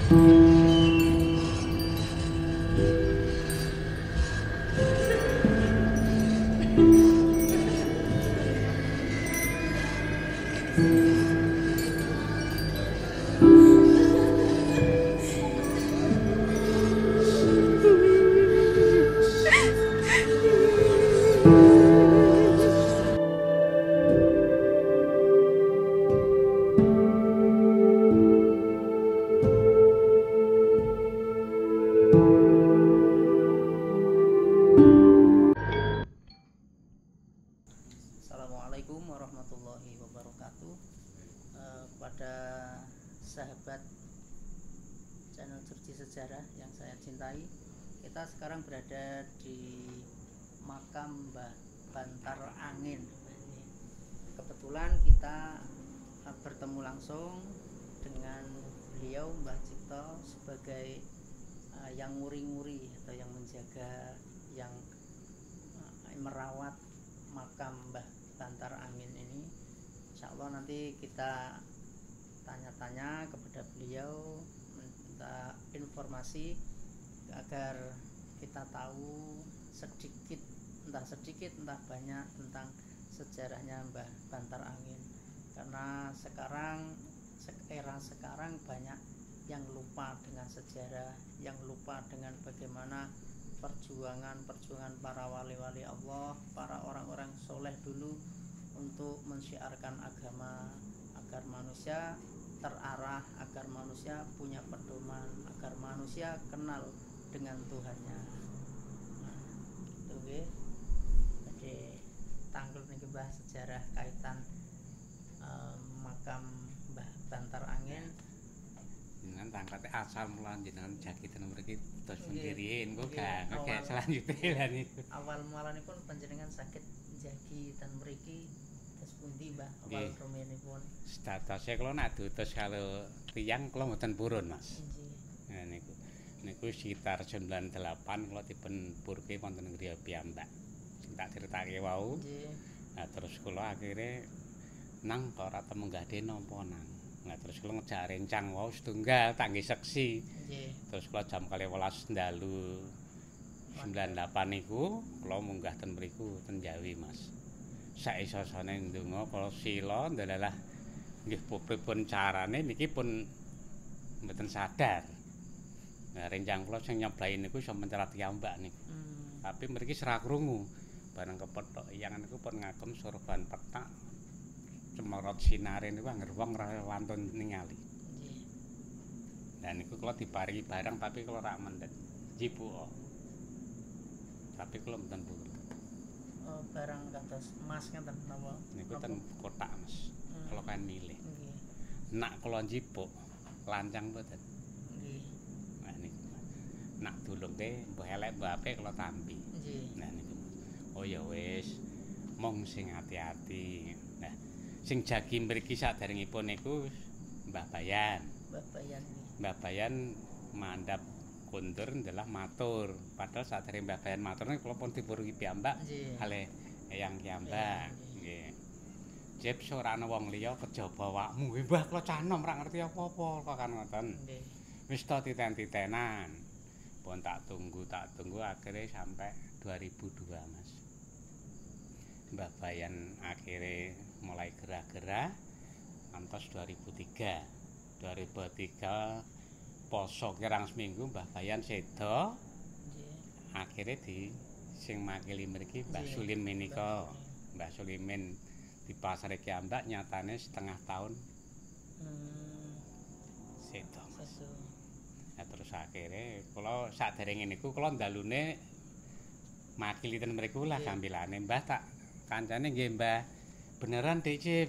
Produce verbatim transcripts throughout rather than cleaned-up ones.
Assalamualaikum warahmatullahi wabarakatuh. Uh, kepada sahabat channel Jurji Sejarah yang saya cintai, kita sekarang berada di makam Mbah Bantar Angin. Kebetulan kita uh, bertemu langsung dengan beliau, Mbah Cipto, sebagai uh, yang nguri-nguri atau yang menjaga, yang uh, merawat makam Mbah Bantar Angin ini. Insya Allah nanti kita tanya-tanya kepada beliau, minta informasi agar kita tahu sedikit, entah sedikit entah banyak tentang sejarahnya Mbah Bantar Angin. Karena sekarang era sekarang banyak yang lupa dengan sejarah, yang lupa dengan bagaimana perjuangan-perjuangan para wali-wali Allah, para orang-orang soleh dulu untuk mensyiarkan agama agar manusia terarah, agar manusia punya pedoman, agar manusia kenal dengan Tuhannya. Nah, itu nggih. Jadi tanggul niki Mbah sejarah kaitan um, makam Mbah Bantar Angin. Jenengan tangkate asal mula jenengan jakiten mriki terus pendiriin kok gak kayak selanjutnya lah niku. Awal mualanipun panjenengan saged njagi ten mriki terus pundi Mbah awal rumiyenipun? Statuse kula nak diutus karo tiyang kula mboten purun, Mas. Nggih. Nah niku niku sekitar sembilan delapan kula dipun purke wonten griya piyambak. Sing tak critake wau. Nggih. Nah terus kula akhire nang kok ora temu nggade napa nang. Nah terus kula ngejak rencang wau setunggal tak nggih seksi. Nggih. Terus kula jam kali welas dalu sembilan delapan niku kula munggah ten mriku ten Jawi, Mas. Saisosone ndonga kula sila ndelalah nggih pripun carane niki pun mboten sadar. Nah rencang kula sing nyoblai niku iso mencerat piyambak niku. Hmm. Tapi mriki serak krungu. Bareng kepethuk yang niku pun ngakem sorban petak. Cemorot sinare niku angger wong ora wantun ningali. Nggih. Lah niku kula diparingi barang tapi kula rak mendhet. Jipu. Tapi kula mboten purun. Oh, barang kados emas ngeten napa? Niku ten kotak, Mas. Hmm. Kula kan milih. Nggih. Nak kula njipuk lancang mboten. Nggih. Nah niku. Nak dulungke mbah elek mbah apik kula tampi. Nggih. Nah niku. Oh ya wis, mong sing ati-ati. Nah, sing jagi mriki saderengipun niku Mbah Bayan. Mbah Bayan nggih. Mbah Bayan mandhap kondur ndelah matur. Padahal sadereng Mbah Bayan matur niku kula pun dipurungi piyambak kalih eyang piyambak. Nggih. Jeb ora ana wong liya kejaba awakmu. Nggih Mbah kula canom ra ngerti apa-apa kok kan ngoten. Nggih. Wis to titen-titenan. Pun tak tunggu tak tunggu akhirnya sampai dua ribu dua, Mas. Mbah Bayan akhirnya mulai gerah-gerah ngantos dua ribu tiga. dua ribu tiga poso kirang seminggu Mbah Bayan sedo. Nggih. Akhirnya di sing makili mriki Mbah Sulim menika. Mbah Sulimin di pasar Kiambak nyatane setengah tahun. Hmm. Sedo, Mas. Sedo. Nah, terus akhirnya kula saderenge niku kula ndalune makili ten mriku lah gampilane Mbah tak kancane nggih Mbah beneran Dik Cip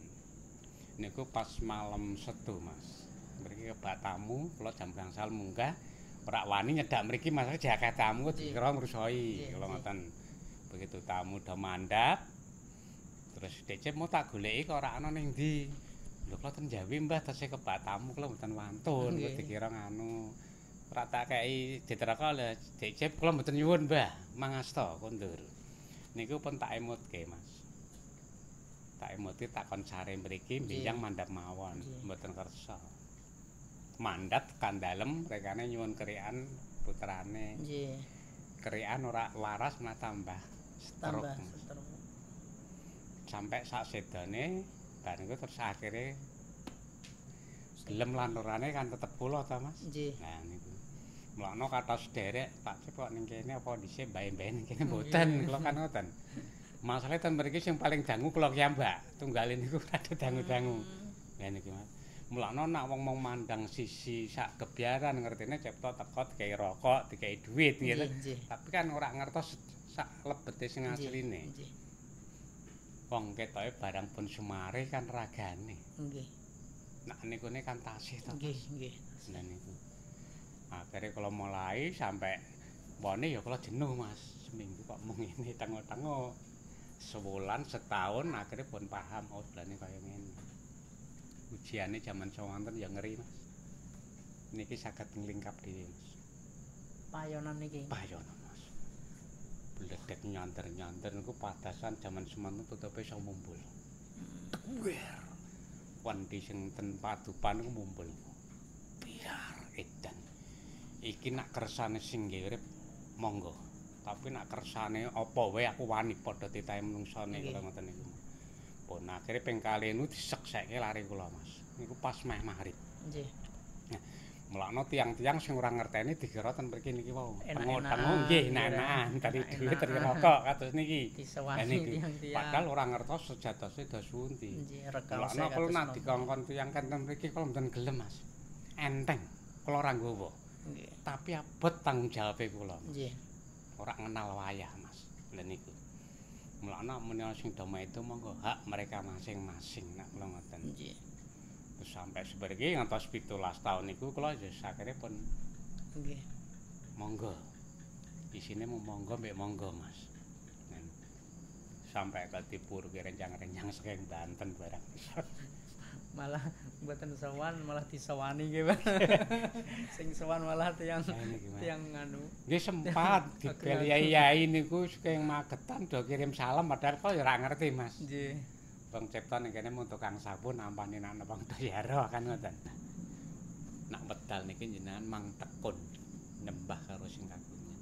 niku pas malam setu Mas mriki kebak tamu kula jam gangsal munggah ora wani nyedak mriki Mas jakeh tamu dikira ngrusoi kula ngoten begitu tamu do mandhap terus Dik Cip mau tak goleki kok ora ana ning ndi lho kula ten Jawi Mbah tesih kebak tamu kula mboten wantun kok dikira nganu ora tak kei diteraka lho Dik Cip kula mboten nyuwun Mbah mangasta kondur niku pun tak emutke Mas tak emuti tak kon sare mriki mbinyang mandhap mawon mboten kersa mandat kan dalem rekane nyuwun krian putrane. Nggih. Krian ora waras malah tambah stroke. Tambah stroke. Sampai sak sedane bar niku terus akhire gelem lan orane kan tetep kula ta Mas. Nggih. Nah niku. Mulane kata sederek Pak Cep kok ning kene apa dhisik mbae-mbae ning kene mboten kula kan ngoten. Masalahe ten mriki sing paling dangu kula ki Mbak. Tunggalin niku rada dangu-dangu. Ya niki Mas. Mulane nak wong mau mandang sisi sak gebyaran ngertine Cipta teko dikai rokok, dikai duit gitu. Tapi kan ora ngertos sak lebete sing asline. Nggih. Wong ketoke barang pun sumare kan ragane. Nggih. Nak nikune kan tasih to. Nggih, nggih. Lah niku. Akhire kula mulai sampai mbone ya kula jenuh Mas. Seminggu kok mung ngene tengok-tengok. Sebulan setahun akhirnya pun paham oh dalane kaya ngene. Ujiane jaman sawanten ya ngeri Mas. Niki saged nglingkap dhewe Mas. Payonan niki. Payonan Mas. Bledek nyanter-nyanter niku padasan jaman semanten tutupe iso mumbul. Wer. Wandi sing ten padupan niku mumbul. Biar edan. Iki nak kersane sing nggih urip monggo. Tapi nak kersane apa wae aku wani padha titahe menungsane kala ngoten niku. Pun akhire ping kalih niku diseksekke lari kula Mas. Niku pas meh maghrib. Nggih. Nah, mulakno tiang-tiang sing ora ngerteni dikira ten mriki niki wau. Enak-enakan, Tengok nggih enak-enakan dari duit dari rokok kados niki. Disewani tiang-tiang. Padahal ora ngertos sejatose dos pundi. Nggih, regale Mulakno kula nak dikongkon tiang kan ten mriki kula mboten gelem Mas. Enteng kula ora nggawa. Nggih. Tapi abot tanggung jawabe kula. Nggih. Ora ngenal wayah Mas. Lha niku. Mulane menawa sing doma itu monggo hak mereka masing-masing nek kula ngoten. Nggih. Terus sampai seperti ngantos pitulas tahun niku kula ya akhire pun nggih. Monggo. Isine mau monggo mbek monggo Mas. Sampai ke tipur rencang-rencang saking Banten barang. Malah mboten sowan malah disewani nggih Pak. Sing sowan malah tiyang tiyang nganu. Nggih sempat dibeli-yai niku saking Magetan do kirim salam padahal kok ya ora ngerti Mas. Nggih. Bang Cipta ning kene mun tukang sabun ampane nak nepang Dayara kan ngoten. Nak wedal niki jenengan mang tekun nyembah karo sing kagungan.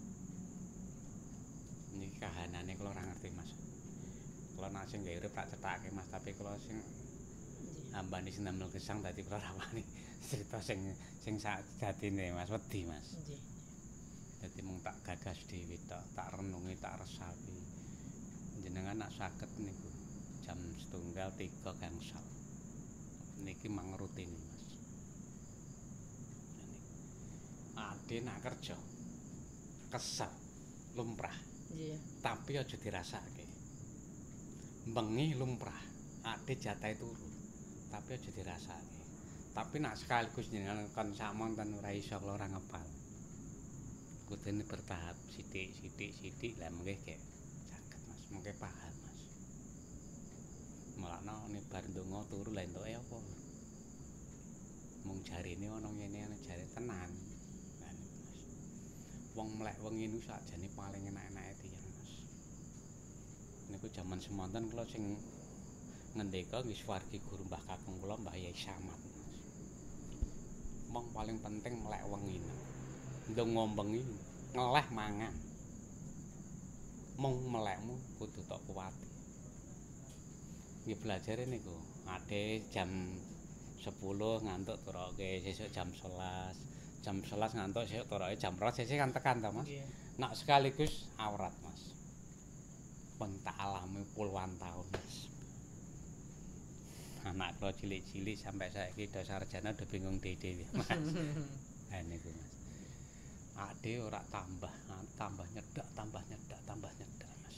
Niki kahanane kula ora ngerti Mas. Kula nak sing urip tak cethake Mas tapi kula sing ambane sing damel gesang dadi kula ora wani cerita sing sing sajatine Mas wedi Mas. Nggih. Dadi mung tak gagas dhewe tok, tak renungi, tak resapi. Jenengan nak saged niku jam setunggal tiga gangsal. Niki mang rutin Mas. Ade nak kerja kesel lumrah. Nggih. Tapi aja dirasake. Bengi lumrah, ade jatahe turu. Tapi aja dirasake. Tapi nak sekaligus jenengan kon samonten ora iso kula ora ngepal. Kudune bertahap sithik-sithik sithik lah mengke kek saged Mas, mengke paham Mas. Mulane nek bar ndonga turu lha entuke apa? Mung jarine ana ngene ana jare tenan. Lah niku Mas. Wong mlek wengi niku sakjane paling enak-enake tiyang Mas. Niku jaman semonten kula sing ngendika nggih swargi guru Mbah Kakung kula Mbah Yai Samad Mas. Mong paling penting melek wengi. Ndonga bengi ngeleh mangan. Mong melekmu kudu tok kuwati. Nggih belajare niku. Ade jam sepuluh ngantuk turoke, sesuk jam sebelas. Jam sebelas ngantuk sesuk turoke jam dua belas sesuk kan tekan ta Mas. Nak sekaligus aurat Mas. Pun tak alami puluhan tahun Mas. Anak kula cilik-cilik sampai saiki do sarjana do bingung dhewe Mas. Ha niku Mas. Ade ora tambah, tambah nyedak, tambah nyedak, tambah nyedak Mas.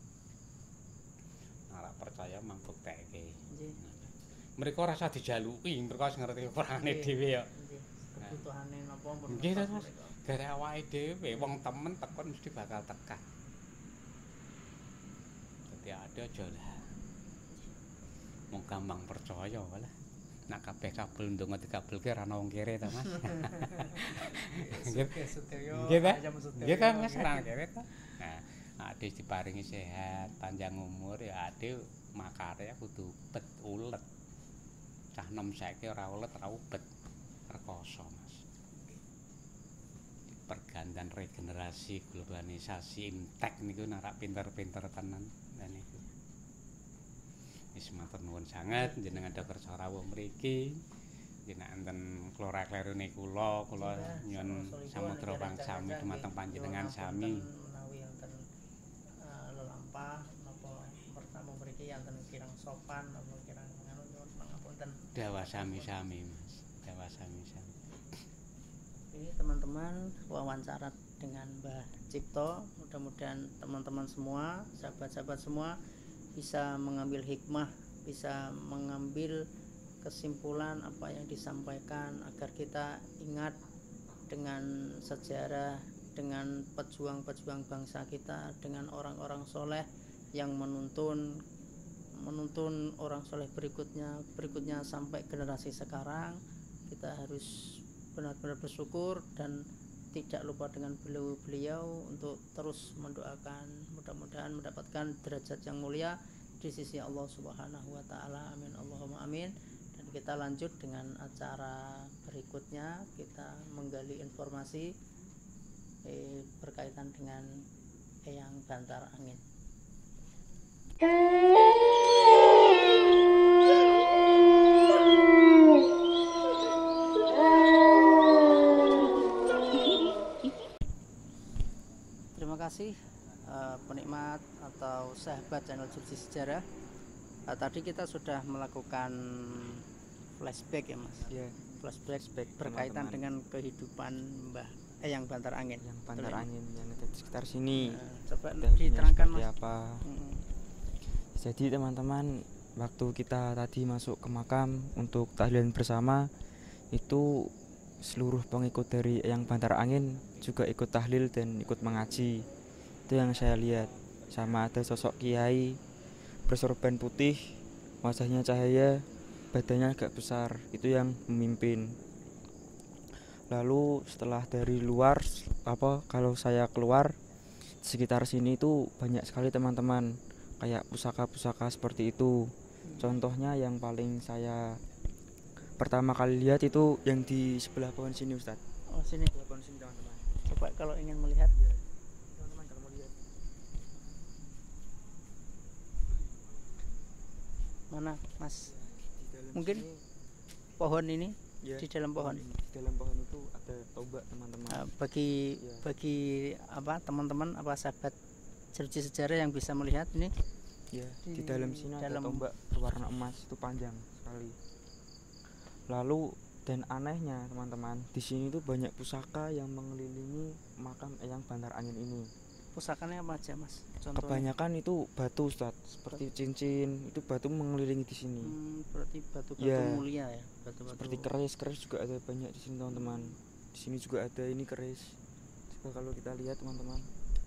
Ora percaya mangbukteke. Nggih. Mereka rasa dijaluki, mereka sing ngerti perangane dhewe ya. Nggih. Kebutuhane napa pun. Nggih to Mas. Gara awake dhewe wong temen tekon mesti bakal tekan. Dadi ade aja lah. Mung gampang percaya walah. Nak kabeh kabel ndonga dikabelke ora ana wong kere ta Mas. Nggih. Nggih ta? Nggih ta Mas ora kere ta. Nah, ade diparingi sehat, panjang umur ya ade makare kudu ubet ulet. Cah nom saiki ora ulet ora ubet. Rekoso. generasi globalisasi imtek niku narak pinter-pinter tenan lan niku. Wis matur nuwun sanget jenengan dokter rawuh mriki. Jenengan kula klerune kula, kula nyuwun samudra pangsami dumateng panjenengan sami. Menawi wonten lelampah napa pertama mriki wonten kirang sopan napa kirang anu nyuwun pangapunten. Dawa sami-sami Mas. Dawa sami-sami. Ini teman-teman wawancara dengan Mbah Cipto, mudah-mudahan teman-teman semua, sahabat-sahabat semua bisa mengambil hikmah, bisa mengambil kesimpulan apa yang disampaikan agar kita ingat dengan sejarah, dengan pejuang-pejuang bangsa kita, dengan orang-orang soleh yang menuntun menuntun orang soleh berikutnya berikutnya sampai generasi sekarang. Kita harus benar-benar bersyukur dan tidak lupa dengan beliau-beliau untuk terus mendoakan, mudah-mudahan mendapatkan derajat yang mulia di sisi Allah Subhanahu wa taala. Amin Allahumma amin. Dan kita lanjut dengan acara berikutnya, kita menggali informasi eh, berkaitan dengan Eyang Bantar Angin. Terima kasih uh, penikmat atau sahabat channel Jursi Sejarah. Uh, tadi kita sudah melakukan flashback ya Mas. Ya, flashback, flashback berkaitan teman-teman. dengan kehidupan Mbah Eyang Bantar Angin. Yang Bantar Betul, Angin yang ada di sekitar sini. Uh, coba Dahulunya diterangkan seperti Mas. apa? Hmm. Jadi teman-teman, waktu kita tadi masuk ke makam untuk tahlilan bersama, itu seluruh pengikut dari Eyang Bantar Angin juga ikut tahlil dan ikut mengaji. Itu yang saya lihat. Sama ada sosok kiai bersorban putih, wajahnya cahaya, badannya agak besar, itu yang memimpin. Lalu setelah dari luar, apa kalau saya keluar di sekitar sini itu banyak sekali teman-teman, kayak pusaka-pusaka seperti itu. Contohnya yang paling saya pertama kali lihat itu yang di sebelah pohon sini Ustadz. Oh sini. Sebelah pohon sini teman-teman. Coba kalau ingin melihat. Ya. Teman-teman kalau mau lihat. Mana Mas? Di dalam Mungkin sini, pohon ini ya, di dalam pohon. Di dalam pohon itu ada tombak teman-teman. Uh, bagi Ya. bagi apa teman-teman apa sahabat Jursi Sejarah yang bisa melihat ini Ya, di di dalam sini dalam- ada tombak berwarna emas, itu panjang sekali. Lalu dan anehnya teman-teman, di sini tuh banyak pusaka yang mengelilingi makam Eyang Bantar Angin ini. pusakanya apa aja Mas? Contohnya. Kebanyakan itu batu Ustadz, seperti cincin, itu batu mengelilingi di sini. Hmm, berarti batu-batu Ya. mulia ya, batu-batu. Seperti keris, keris juga ada banyak di sini teman-teman. Di sini juga ada ini keris. Coba kalau kita lihat teman-teman.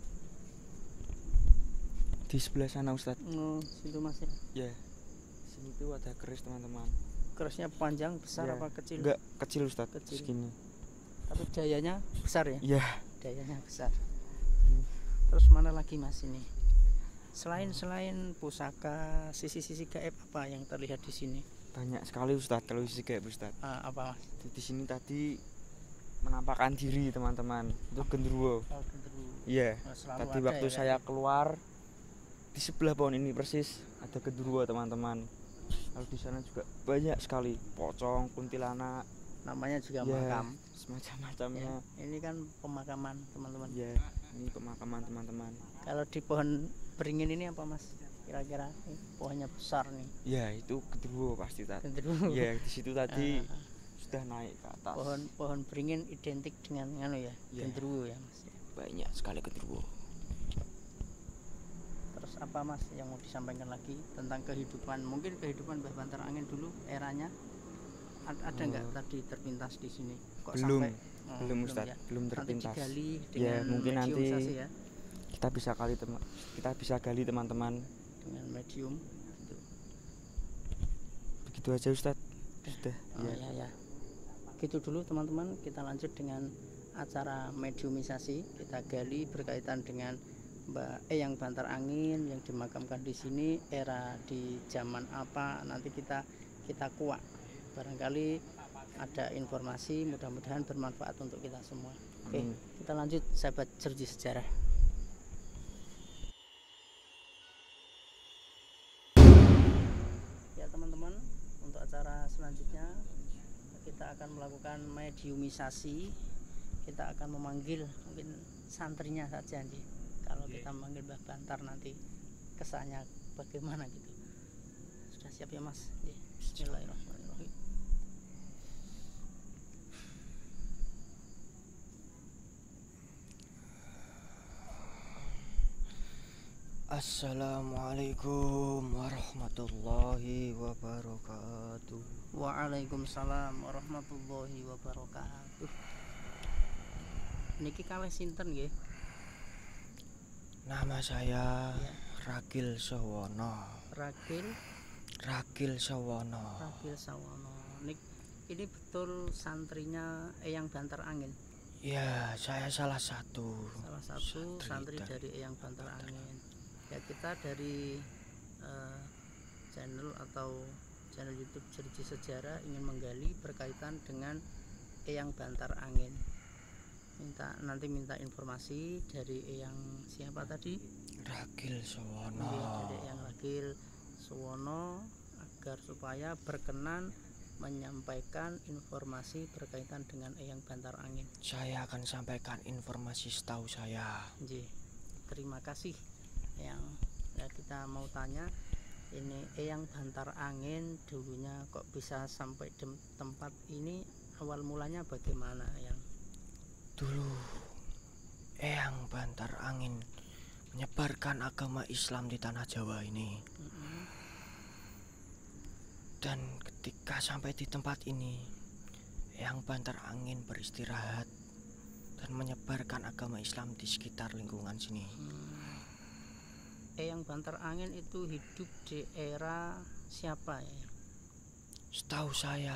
Di sebelah sana Ustadz. Oh, situ Mas ya. Ya. Di sini tuh ada keris teman-teman. Kerisnya panjang, besar Ya. apa kecil? Enggak, kecil Ustadz, Kecil. segini. Tapi dayanya besar ya? Ya. Dayanya besar. Hmm. Terus mana lagi Mas ini? Selain selain pusaka, sisi-sisi gaib apa yang terlihat di sini? Banyak sekali Ustadz kalau sisi gaib Ustadz. Ah, apa Mas? Di, di sini tadi menampakkan diri teman-teman. Itu genderuwo. Oh, genderuwo. Iya. Oh, selalu Tadi ada waktu ya, saya kayak keluar di sebelah pohon ini persis ada genderuwo teman-teman. Lalu di sana juga banyak sekali pocong, kuntilanak, namanya juga ya, makam. semacam-macamnya. Ya, ini kan pemakaman teman-teman. Ya, ini pemakaman teman-teman. Kalau di pohon beringin ini apa Mas? Kira-kira eh, pohonnya besar nih. Ya, itu genderuwo pasti tadi. Genderuwo. Ya, di situ tadi Ah, sudah naik ke atas. pohon pohon beringin identik dengan anu ya, Ya. genderuwo ya Mas. Banyak sekali genderuwo. Terus apa Mas yang mau disampaikan lagi tentang kehidupan, mungkin kehidupan Mbah Bantar Angin dulu eranya A- ada nggak Oh. tadi terpintas di sini? Kok Belum, sampai oh, belum Ustadz, ya. belum Nanti terpintas. digali Ya, dengan mungkin medium nanti sasi ya, kita bisa kali tem- kita bisa gali teman-teman. dengan medium. Gitu. Begitu aja Ustadz. Sudah. Oh, Ya. ya ya. Gitu dulu teman-teman, kita lanjut dengan acara mediumisasi. Kita gali berkaitan dengan Mbak Eyang Bantar Angin yang dimakamkan di sini, era di zaman apa, nanti kita kita kuak. Barangkali ada informasi, mudah-mudahan bermanfaat untuk kita semua. Oke, Amin. kita lanjut sahabat Jeruji Sejarah. Ya teman-teman, untuk acara selanjutnya kita akan melakukan mediumisasi. Kita akan memanggil mungkin santrinya saja nih. Kalau kita memanggil Mbah Bantar nanti kesannya bagaimana gitu. Sudah siap ya Mas? Ya, bismillahirrahmanirrahim. Assalamualaikum warahmatullahi wabarakatuh. Waalaikumsalam warahmatullahi wabarakatuh. Niki kalih sinten nggih? Nama saya Ya. Ragil Sawono. Ragil Ragil Sawono. Ragil Sawono. Nik ini betul santrinya Eyang Bantar Angin. Ya, saya salah satu. Salah satu santri, Santri dari Eyang Bantar Angin. Ya, kita dari uh, channel atau channel YouTube Jeruji Sejarah ingin menggali berkaitan dengan Eyang Bantar Angin. Minta nanti minta informasi dari Eyang siapa tadi? Ragil Sawono. Iya, dari Eyang Ragil Suwono, agar supaya berkenan menyampaikan informasi berkaitan dengan Eyang Bantar Angin. Saya akan sampaikan informasi setahu saya. Nggih. Terima kasih. Yang ya, kita mau tanya, ini Eyang Bantar Angin dulunya kok bisa sampai di tempat ini, awal mulanya bagaimana Eyang? Dulu Eyang Bantar Angin menyebarkan agama Islam di tanah Jawa ini. Mm-hmm. Dan ketika sampai di tempat ini, Eyang Bantar Angin beristirahat dan menyebarkan agama Islam di sekitar lingkungan sini. Hmm. Eyang Bantar Angin itu hidup di era siapa ya? Setahu saya,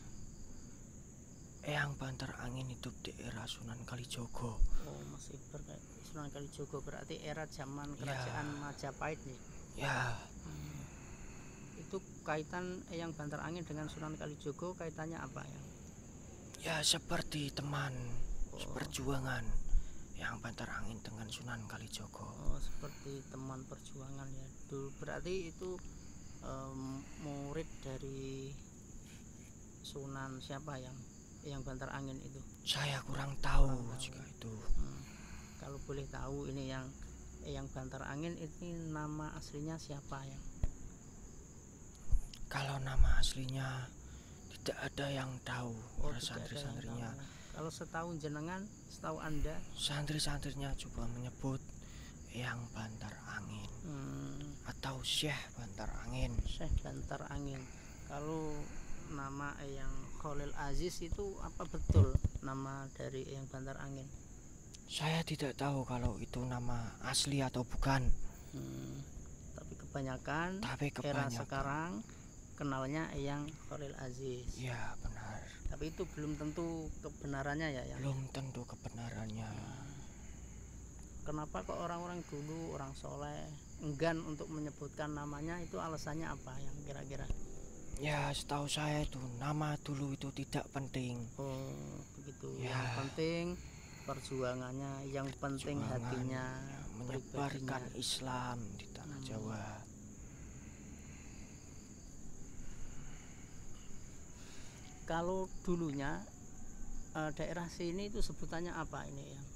Eyang Bantar Angin hidup di era Sunan Kalijogo. Oh, masih berkait Sunan Kalijogo, berarti era zaman kerajaan Ya. Majapahit nih. Ya, Hmm. Itu kaitan Eyang Bantar Angin dengan Sunan Kalijogo kaitannya apa ya? ya seperti teman Oh. seperjuangan Eyang Bantar Angin dengan Sunan Kalijogo. Oh, seperti teman perjuangan ya. Dulu berarti itu um, murid dari Sunan siapa yang Eyang Bantar Angin itu? Saya kurang tahu Kurang tahu. jika itu. Hmm. Kalau boleh tahu ini yang Eyang Bantar Angin ini nama aslinya siapa ya? Kalau nama aslinya tidak ada yang tahu. Oh, Para tidak ada yang santri-santrinya, tahu. Kalau setahu jenengan, setahu Anda, santri-santrinya juga menyebut Eyang Bantar Angin hmm, atau Syekh Bantar Angin. Syekh Bantar Angin. Kalau nama Eyang Khalil Aziz itu apa betul nama dari Eyang Bantar Angin? Saya tidak tahu kalau itu nama asli atau bukan. Hmm, tapi kebanyakan Tapi era kebanyakan. sekarang kenalnya Eyang Khalil Aziz. Ya benar. Tapi itu belum tentu kebenarannya ya, yang Belum tentu kebenarannya. kenapa kok orang-orang dulu, orang soleh enggan untuk menyebutkan namanya, itu alasannya apa yang kira-kira? Ya setahu saya itu nama dulu itu tidak penting. Oh begitu. Ya. Yang penting perjuangannya, yang penting Perjuangan, hatinya, ya, menyebarkan pribadinya. Islam di tanah Hmm. Jawa. Kalau dulunya eh, daerah sini itu sebutannya apa ini ya?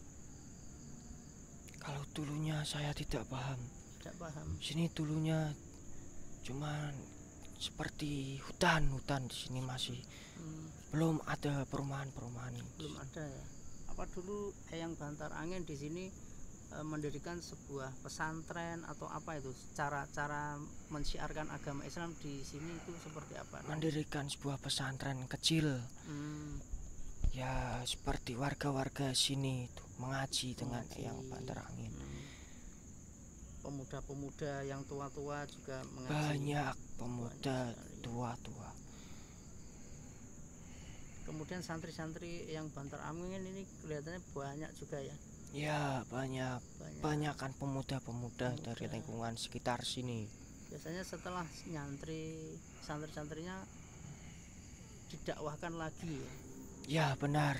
Kalau dulunya saya tidak paham. Tidak paham. Sini dulunya cuman seperti hutan-hutan di sini masih Hmm, belum ada perumahan-perumahan. belum ada ya. Apa dulu Eyang Bantar Angin di sini eh, mendirikan sebuah pesantren atau apa itu? Cara-cara mensiarkan agama Islam di sini itu seperti apa? Mendirikan sebuah pesantren kecil. Hmm, Ya seperti warga-warga sini itu mengaji dengan mengaji. Eyang Bantar Angin. Hmm. Pemuda-pemuda yang tua-tua juga mengaji. Banyak pemuda Banyak sekali. tua-tua. Kemudian santri-santri yang Bantar Angin ini kelihatannya banyak juga ya. Ya banyak. Banyak. Banyakkan pemuda-pemuda Pemuda. dari lingkungan sekitar sini. Biasanya setelah nyantri, santri-santrinya didakwahkan lagi ya. Ya benar.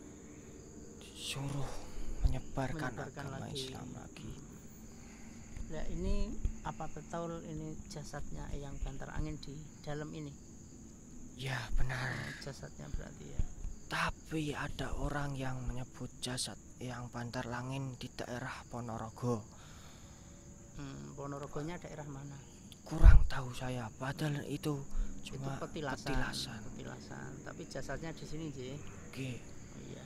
Suruh menyebarkan, Menyebarkan agama lagi. Islam lagi. Nah ini apa betul ini jasadnya Eyang Bantar Angin di dalam ini? Ya benar. Jasadnya berarti ya. Tapi ada orang yang menyebut jasad Eyang Bantar Angin di daerah Ponorogo. Hmm, Ponorogonya daerah mana? Kurang tahu saya. Padahal itu Itu cuma petilasan. petilasan. Petilasan. Tapi jasadnya di sini sih. Oke. Oh, iya.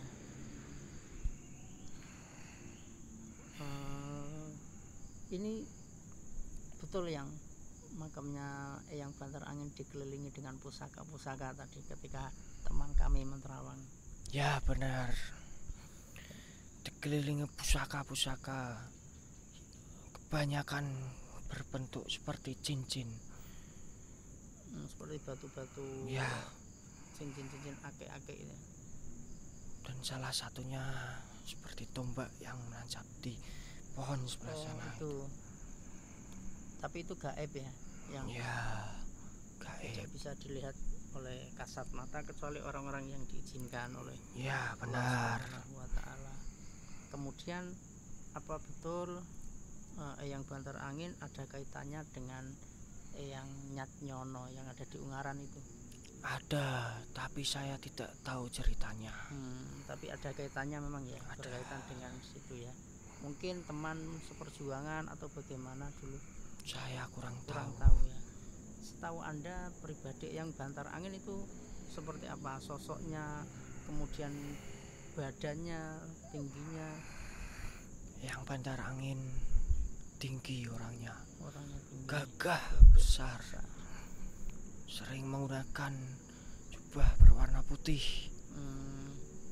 Eh, ini betul yang makamnya Eyang Bantar Angin dikelilingi dengan pusaka-pusaka tadi ketika teman kami menerawang. Ya benar. Dikelilingi pusaka-pusaka. Kebanyakan berbentuk seperti cincin. Hmm, seperti batu-batu. Ya. Cincin-cincin akek-akek itu. Dan salah satunya seperti tombak yang menancap di pohon sebelah Oh, sana. itu. Tapi itu gaib ya, yang Ya, tidak gaib. bisa dilihat oleh kasat mata kecuali orang-orang yang diizinkan oleh Ya, Allah benar. Subhanahu wa Ta'ala. Kemudian apa betul uh, Eyang Bantar Angin ada kaitannya dengan Eyang Nyat Nyono yang ada di Ungaran itu? Ada, tapi saya tidak tahu ceritanya. Hmm, tapi ada kaitannya memang ya, Ada. berkaitan dengan situ ya. Mungkin teman seperjuangan atau bagaimana dulu, Saya kurang, kurang tahu. tahu ya. Setahu Anda pribadi Eyang Bantar Angin itu seperti apa sosoknya, kemudian badannya, tingginya, Yang Bantar Angin tinggi orangnya, orangnya tinggi, gagah besar, sering menggunakan jubah berwarna putih. Hmm.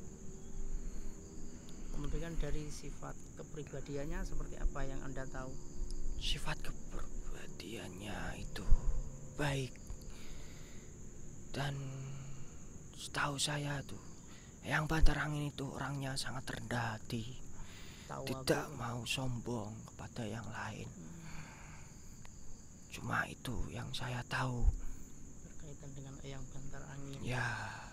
Kemudian dari sifat kepribadiannya seperti apa yang Anda tahu? Sifat kepribadiannya itu baik, dan setahu saya tuh Eyang Bantar Angin itu orangnya sangat rendah hati, Tahu tidak aku. mau sombong kepada yang lain. Cuma itu yang saya tahu. Berkaitan dengan Eyang Bantar Angin. Ya,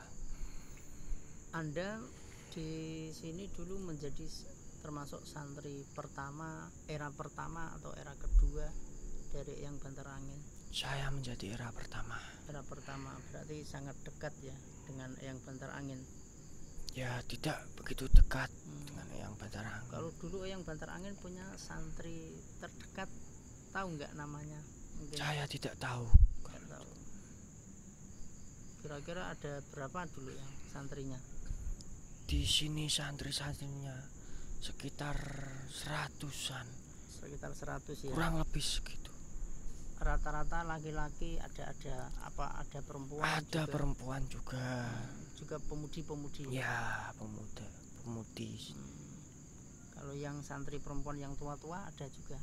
Anda di sini dulu menjadi s- termasuk santri pertama, era pertama atau era kedua dari Eyang Bantar Angin? saya menjadi era pertama. Era pertama berarti sangat dekat ya dengan Eyang Bantar Angin. Ya, tidak begitu dekat Hmm. dengan Eyang Bantar Angin. Kalau dulu Eyang Bantar Angin punya santri terdekat, tahu nggak namanya? Mungkin Saya tidak tahu. nggak tahu. Kira-kira ada berapa dulu yang santrinya? Di sini santri-santrinya sekitar seratusan, Sekitar seratus ya. kurang lebih segitu. Rata-rata laki-laki, ada ada apa ada perempuan Ada juga? perempuan juga. Juga pemudi-pemudi. Ya, pemuda, pemudi. Hmm. Kalau yang santri perempuan yang tua-tua ada juga.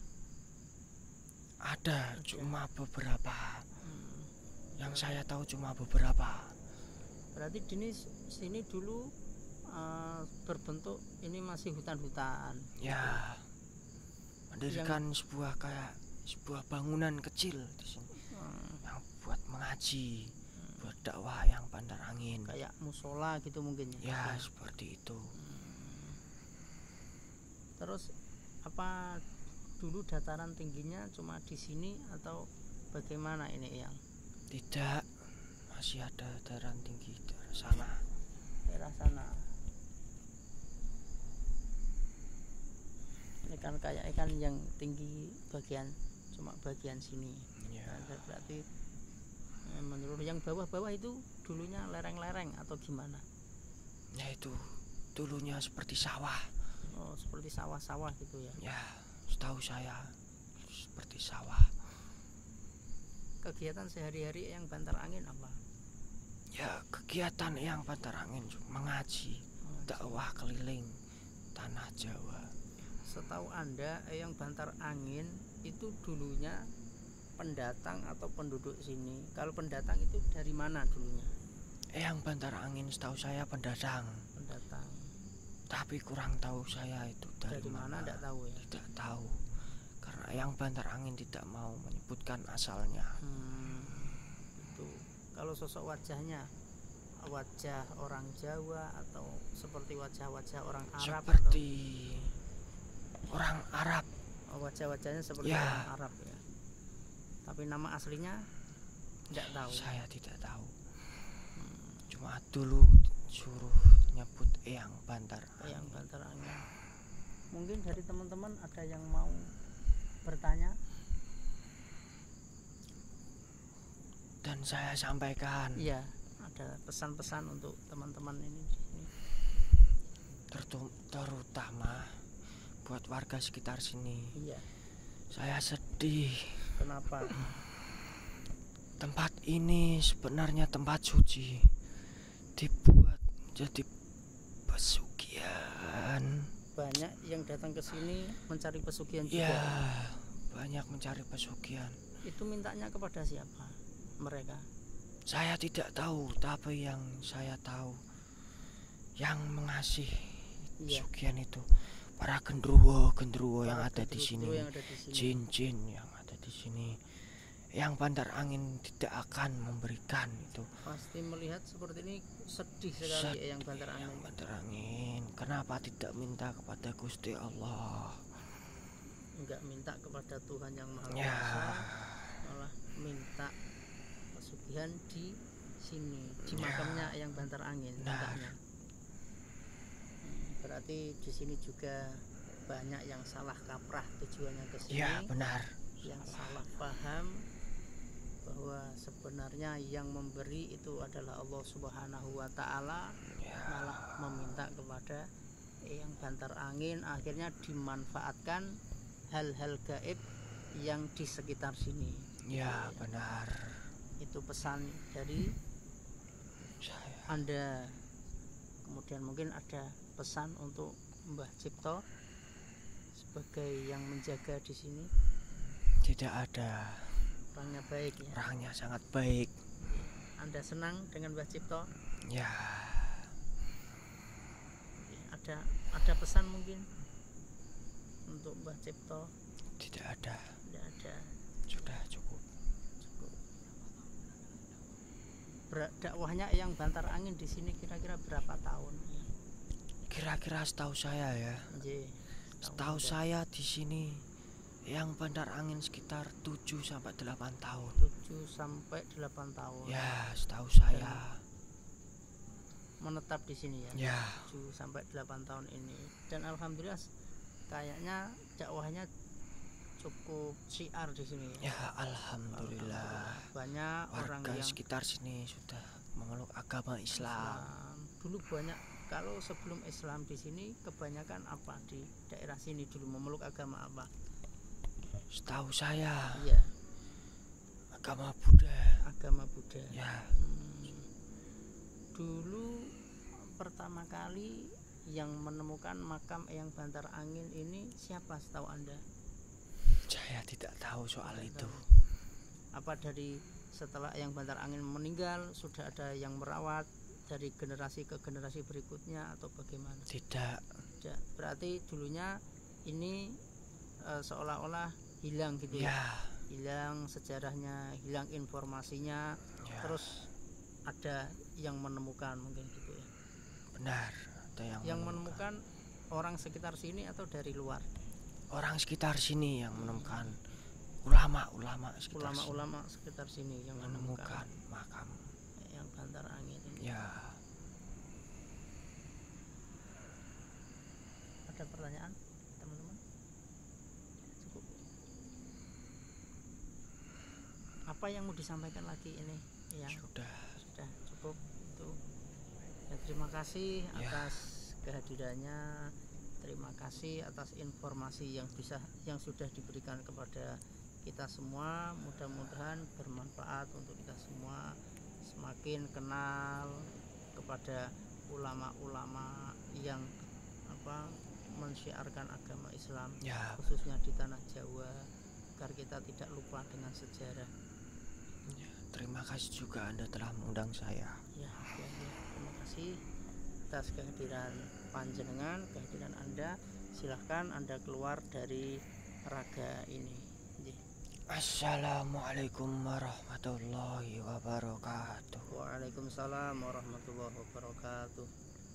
Ada, cuma beberapa. Hmm. Yang saya tahu cuma beberapa. Berarti di sini dulu eh, berbentuk ini masih hutan-hutan. Ya, mendirikan sebuah kayak sebuah bangunan kecil di sini Hmm. yang buat mengaji, buat dakwah Eyang Bantar Angin. Kayak musola gitu mungkin ya. Ya, seperti itu. Terus apa dulu dataran tingginya cuma di sini atau bagaimana ini yang Tidak, masih ada dataran tinggi di daerah sana. daerah sana? Ini kan kayak ikan yang tinggi bagian cuma bagian sini. Ya, Nah, berarti eh, menurut yang bawah-bawah itu dulunya lereng-lereng atau gimana? ya itu dulunya seperti sawah. Oh, seperti sawah-sawah gitu ya. Ya, setahu saya seperti sawah. Kegiatan sehari-hari yang Bantar Angin apa? Ya, kegiatan Eyang Bantar Angin mengaji, dakwah keliling tanah Jawa. Setahu Anda, Eyang Bantar Angin itu dulunya pendatang atau penduduk sini? Kalau pendatang itu dari mana dulunya? Eyang Bantar Angin setahu saya pendatang, Pendatang. tapi kurang tahu saya itu dari, Dari mana enggak tahu ya. Tidak tahu, karena Eyang Bantar Angin tidak mau menyebutkan asalnya. Hmm, itu. Kalau sosok wajahnya wajah orang Jawa atau seperti wajah-wajah orang Arab Seperti orang Arab. atau wajah-wajahnya seperti Ya. orang Arab ya. Tapi nama aslinya tidak tahu. Saya tidak tahu. Cuma dulu suruh nyebut Eyang Bantar. Yang Bantar Angin. Mungkin dari teman-teman ada yang mau bertanya? Dan saya sampaikan Iya, ada pesan-pesan untuk teman-teman ini di sini. tertu- terutama buat warga sekitar sini. Iya. Saya sedih. Kenapa? Tempat ini sebenarnya tempat suci, dibuat jadi pesugihan. Banyak yang datang ke sini mencari pesugihan juga. Ya, banyak mencari pesugihan. Itu mintanya kepada siapa? Mereka. Saya tidak tahu, tapi yang saya tahu yang mengasih Iya. pesugihan itu para gendruwo, gendruwo yang Para ada di gendruwo sini, yang ada di sini. jin-jin yang ada di sini. Yang Bandar Angin tidak akan memberikan itu. Pasti melihat seperti ini sedih sekali Sedih yang Bantar yang Angin. Bandar Angin, kenapa tidak minta kepada Gusti Allah? Enggak minta kepada Tuhan yang Maha Ya, Kuasa, malah minta pesugihan di sini, di Ya. makamnya yang Bantar Angin Benar. mintanya. Hmm, Berarti di sini juga banyak yang salah kaprah tujuannya ke sini, ya benar. yang salah paham bahwa sebenarnya yang memberi itu adalah Allah Subhanahu wa taala, Ya, malah meminta kepada yang Bantar Angin, akhirnya dimanfaatkan hal-hal gaib yang di sekitar sini. ya benar. Itu pesan dari Saya Anda. Kemudian mungkin ada pesan untuk Mbah Cipto sebagai yang menjaga di sini. tidak ada. Orangnya baik ya. Orangnya sangat baik. Anda senang dengan Mbah Cipto? Ya, Ada ada pesan mungkin untuk Mbah Cipto? tidak ada. Tidak ada. Sudah cukup. Ber- dakwahnya yang Bantar Angin di sini kira-kira berapa tahun? Kira-kira setahu saya ya, Nggih, setahu saya di sini yang Bandar Angin sekitar tujuh sampai delapan tahun. tujuh sampai delapan tahun Ya, setahu saya. menetap di sini ya. Ya, tujuh sampai delapan tahun ini. Dan alhamdulillah kayaknya dakwahnya cukup syiar di sini ya. ya alhamdulillah. Banyak orang Warga yang sekitar sini sudah memeluk agama Islam. Islam. Dulu banyak, kalau sebelum Islam di sini kebanyakan apa di daerah sini dulu memeluk agama apa? Setahu saya Iya, agama Buddha. agama Buddha. Ya, Hmm, dulu pertama kali yang menemukan makam Eyang Bantar Angin ini siapa setahu Anda? saya tidak tahu soal itu. Apa dari setelah Eyang Bantar Angin meninggal sudah ada yang merawat dari generasi ke generasi berikutnya atau bagaimana? Tidak. Tidak. Berarti dulunya ini e, seolah-olah hilang gitu ya. Ya, Hilang sejarahnya, hilang informasinya, ya, terus ada yang menemukan mungkin gitu ya. benar. Ada yang, Yang menemukan orang sekitar sini atau dari luar? orang sekitar sini yang menemukan, ulama-ulama sekitar sini Ulama-ulama sekitar sini yang menemukan menemukan makam. Eyang Bantar Angin ini. Ya, Ada pertanyaan teman-teman? Cukup. Apa yang mau disampaikan lagi ini? Ya, sudah. sudah cukup itu. Ya, terima kasih Ya. atas kehadirannya. Terima kasih atas informasi yang bisa yang sudah diberikan kepada kita semua. Mudah-mudahan bermanfaat untuk kita semua, semakin kenal kepada ulama-ulama yang apa mensyiarkan agama Islam, Ya, khususnya di tanah Jawa, agar kita tidak lupa dengan sejarah. ya, terima kasih juga Anda telah mengundang saya. Ya, ya, ya. Terima kasih atas kehadiran panjenengan, kehadiran Anda. Silahkan Anda keluar dari raga ini. Nggih. Assalamualaikum warahmatullahi wabarakatuh. Waalaikumsalam warahmatullahi wabarakatuh.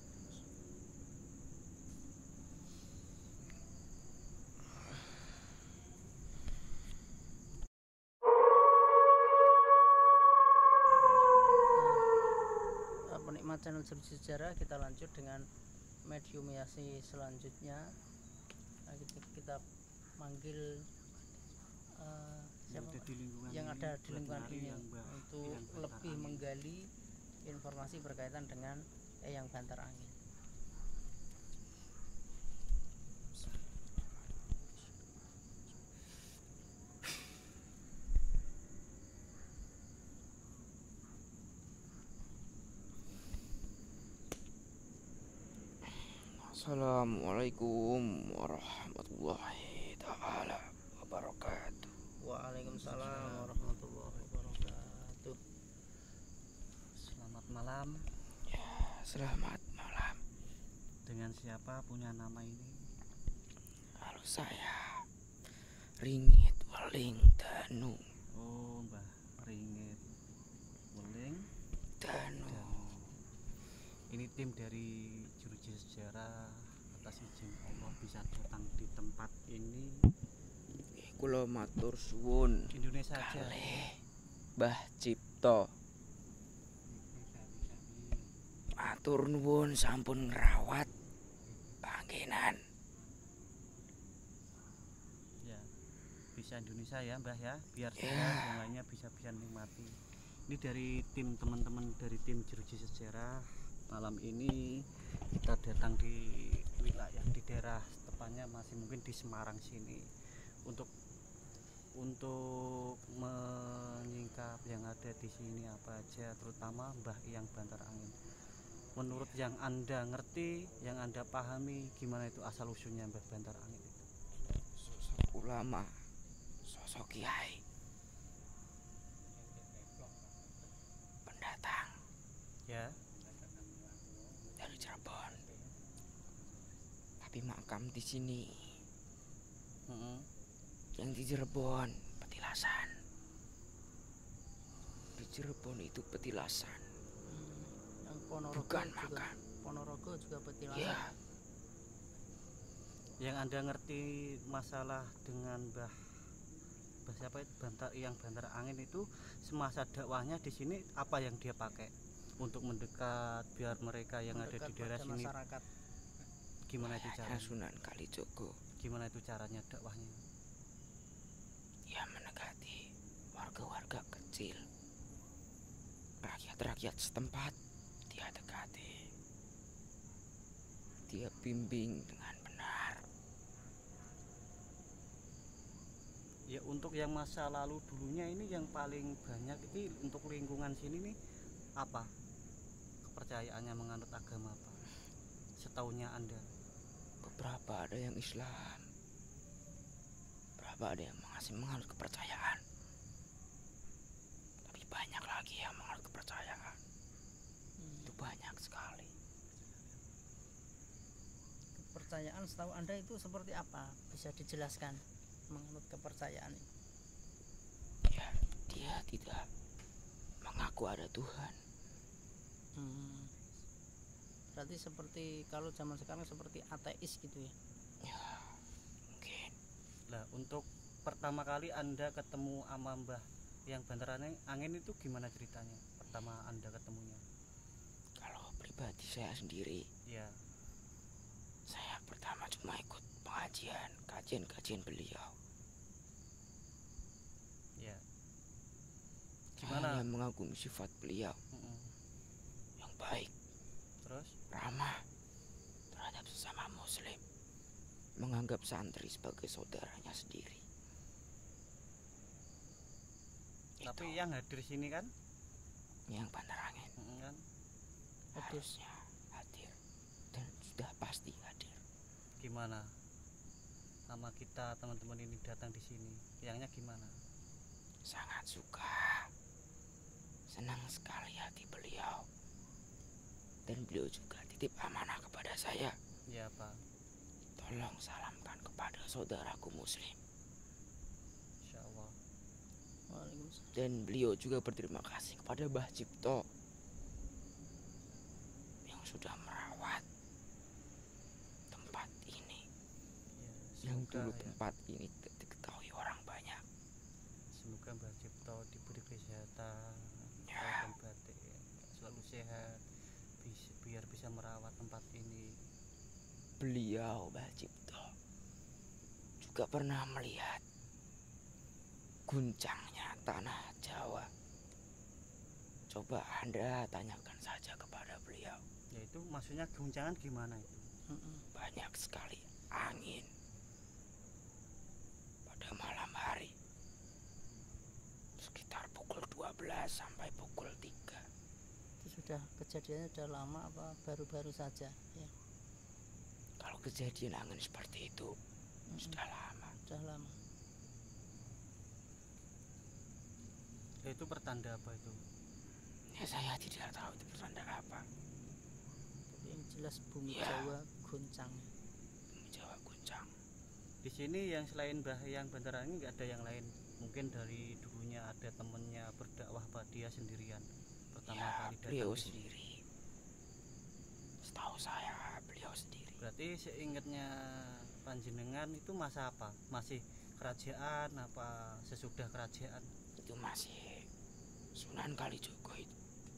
Penikmat channel Jeruji Sejarah, kita lanjut dengan mediumasi selanjutnya. Nah, kita, kita manggil uh, siapa yang ada di lingkungan ini untuk lebih menggali informasi berkaitan dengan Eyang Bantar Angin. Assalamualaikum warahmatullahi taala wabarakatuh. Waalaikumsalam warahmatullahi wabarakatuh. Selamat malam. Ya, selamat malam. Dengan siapa punya nama ini? Halo, saya Ringit Weling Danu. Oh, Mbah Ringit Weling Danu. Ini tim dari Jeruji Sejarah. Atas izin Allah bisa datang di tempat ini. Kula matur suwun Indonesia aja. kalih Mbah Cipto. Matur nuwun sampun ngrawat panggenan. Ya, bisa Indonesia ya, Mbah ya, biar Ya. saya yang lainnya bisa-bisa nikmati. Ini dari tim teman-teman dari tim Jeruji Sejarah. Malam ini kita datang di wilayah di daerah tepatnya masih mungkin di Semarang sini untuk untuk menyingkap yang ada di sini apa aja, terutama Mbah Eyang Bantar Angin. Menurut yang Anda ngerti, yang Anda pahami, gimana itu asal usulnya Mbah Bantar Angin itu? Sosok ulama, sosok kiai, pendatang Ya, dari Cirebon. Tapi makam di sini. mm-mm. Yang di Cirebon petilasan. Di Cirebon itu petilasan, Hmm, yang Ponorogo bukan juga, makam. Ponorogo juga petilasan. Ya, Yang Anda ngerti masalah dengan Mbah Mbah siapa itu Bantar Eyang Bantar Angin itu semasa dakwahnya di sini apa yang dia pakai untuk mendekat biar mereka yang ada Mendekat di daerah pada sini, masyarakat. gimana itu kayaknya caranya? Sunan Kalijogo. Gimana itu caranya dakwahnya? Ya, mendekati warga-warga kecil, rakyat-rakyat setempat. Dia dekati, dia bimbing dengan benar. Ya, untuk yang masa lalu dulunya ini yang paling banyak ini untuk lingkungan sini nih apa kepercayaannya, menganut agama apa setaunya Anda? Beberapa ada yang Islam, beberapa ada yang masih menganut kepercayaan, tapi banyak lagi yang menganut kepercayaan. Hmm. Itu banyak sekali. Kepercayaan setahu Anda itu seperti apa? Bisa dijelaskan menganut kepercayaan ini? Ya, dia tidak mengaku ada Tuhan. Hmm. Berarti seperti kalau zaman sekarang seperti ateis gitu ya? Ya, mungkin. Lah, untuk pertama kali Anda ketemu sama Mbah Eyang Bantar Angin itu gimana ceritanya? Pertama Anda ketemunya? Kalau pribadi saya sendiri, Ya, saya pertama cuma ikut pengajian, kajian-kajian beliau. ya. Saya Gimana? hanya mengagumi sifat beliau Mm-mm. yang baik, Terus? ramah terhadap sesama muslim, menganggap santri sebagai saudaranya sendiri. Tapi Itu yang hadir sini kan? yang Bantar Angin Mm, kan? harusnya hadir dan sudah pasti hadir. Gimana? Sama kita teman-teman ini datang di sini, yangnya gimana? Sangat suka, senang sekali hati beliau, dan beliau juga titip amanah kepada saya. Ya, Pak. Tolong salamkan kepada saudaraku muslim. Insya Allah. Waalaikumsalam. Dan beliau juga berterima kasih kepada Mbah Cipto yang sudah merawat tempat ini, Ya, yang semoga dulu ya, tempat ini tidak diketahui orang banyak. semoga Mbah Cipto diberi kesehatan Ya. lahir dan batin, selalu sehat, bis- biar bisa merawat tempat ini. Beliau Mbah Cipto juga pernah melihat guncangnya tanah Jawa. Coba Anda tanyakan saja kepada beliau. Yaitu maksudnya guncangan gimana itu? Mm-mm. Banyak sekali angin pada malam hari, sekitar pukul dua belas sampai pukul tiga. Itu sudah kejadiannya sudah lama apa baru-baru saja ya? Kalau kejadian angin seperti itu Mm-mm. sudah lama. Sudah lama. Ya, itu pertanda apa itu? Ya saya tidak tahu itu pertanda apa. Tapi yang jelas bumi Ya. Jawa goncang. Jawa guncang. Di sini yang selain Mbah yang Bantar Angin nggak ada yang lain? Mungkin dari dulunya ada temennya berdakwah, apa dia sendirian pertama Ya kali datang beliau di sini? sendiri. Setahu saya beliau sendiri. Berarti seingatnya panjenengan itu masa apa? Masih kerajaan apa sesudah kerajaan? Itu masih Sunan Kalijogo itu.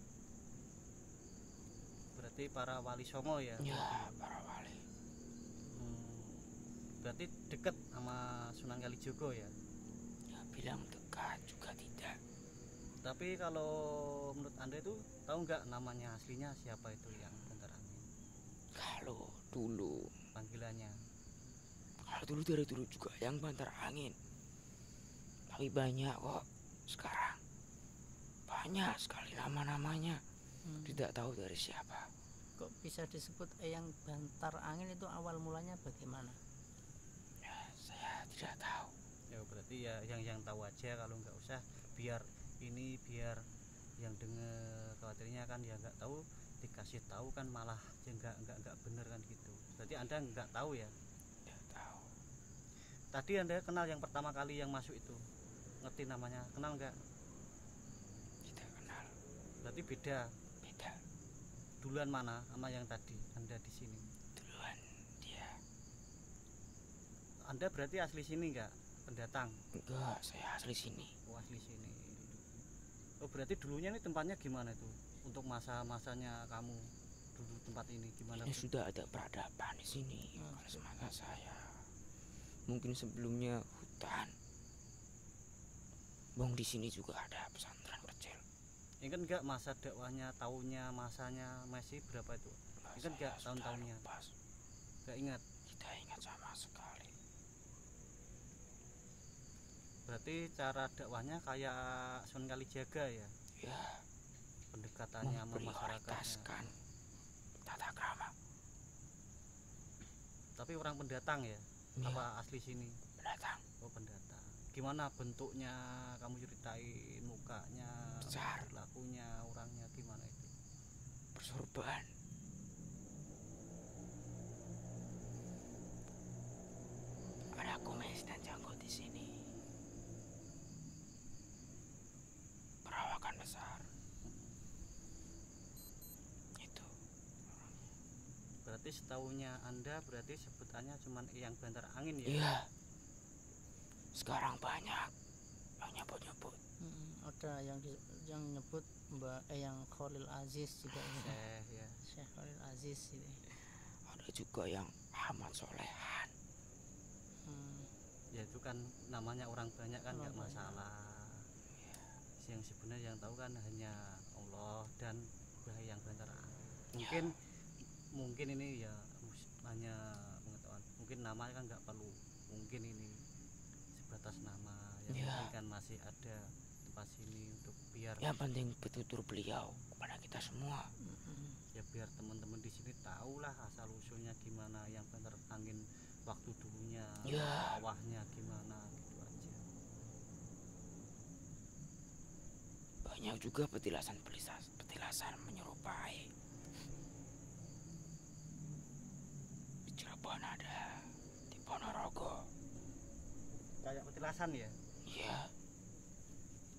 Berarti para wali songo ya? Ya para wali. Hmm, berarti deket sama Sunan Kalijogo ya? Ya bilang dekat juga tidak. Tapi kalau menurut Anda itu tahu nggak namanya aslinya siapa itu yang Bantar Angin? Kalau dulu, Panggilannya? kalau dulu dari dulu juga yang Bantar Angin. Tapi banyak kok sekarang. Banyak sekali nama-namanya. Hmm. Tidak tahu dari siapa. Kok bisa disebut Eyang Bantar Angin itu awal mulanya bagaimana? Ya, saya tidak tahu. Ya berarti ya yang yang tahu aja, kalau nggak usah biar ini biar yang dengar khawatirnya kan ya nggak tahu, dikasih tahu kan malah ya nggak nggak nggak bener kan gitu. Berarti Anda nggak tahu ya? Tidak tahu. Tadi Anda kenal yang pertama kali yang masuk itu, ngerti namanya, kenal nggak? Tidak kenal. Berarti beda. Beda. Duluan mana sama yang tadi Anda di sini? Duluan dia. Anda berarti asli sini nggak? Pendatang? Enggak, saya asli sini. Oh, asli sini. Oh berarti dulunya ini tempatnya gimana itu? Untuk masa-masanya kamu dulu tempat ini gimana? Ini tuh? sudah ada peradaban di sini. Hmm. Kalau semasa saya. Mungkin sebelumnya hutan. Bong di sini juga ada pesantren kecil. Ingat nggak masa dakwahnya, tahunnya, masanya masih berapa itu? Mbak, Ingat nggak saya sudah tahun-tahunnya? lupa. Nggak ingat. Tidak ingat sama sekali. Berarti cara dakwahnya kayak Sunan Kalijaga ya? Ya, Pendekatannya sama masyarakatnya. memprioritaskan tata krama. Tapi orang pendatang ya? Ya, Apa asli sini? pendatang Oh pendatang. Gimana bentuknya? Kamu ceritain mukanya, Besar. lakunya, orangnya gimana itu? bersorban. Ada kumis dan janggut di sini. Perawakan besar. Itu. Berarti setahunya Anda berarti sebutannya cuman Eyang Bantar Angin ya? Iya. Sekarang banyak yang nyebut-nyebut. Mm, ada yang di, yang nyebut Mbak Eyang Khalil Aziz juga ya. Syekh ya. Syekh Khalil Aziz ini. Ada juga yang Ahmad Solehan. Hmm, Ya itu kan namanya orang banyak kan nggak Orang banyak. masalah. Yang sebenarnya yang tahu kan hanya Allah dan Mbah Eyang Bantar Angin. Mungkin mungkin ini ya mus- hanya pengetahuan. Mungkin namanya kan nggak perlu. Mungkin ini sebatas nama. Yang Ya. penting kan masih ada tempat sini untuk biar Yang penting petutur beliau kepada kita semua. mm, mm. ya biar teman-teman di sini tahulah asal usulnya gimana yang Bantar Angin waktu dulunya, Ya. bawahnya gimana gitu aja. Banyak juga petilasan petilasan petilasan menyerupai. Di Cirebon ada, di Ponorogo. Kayak petilasan ya. Iya,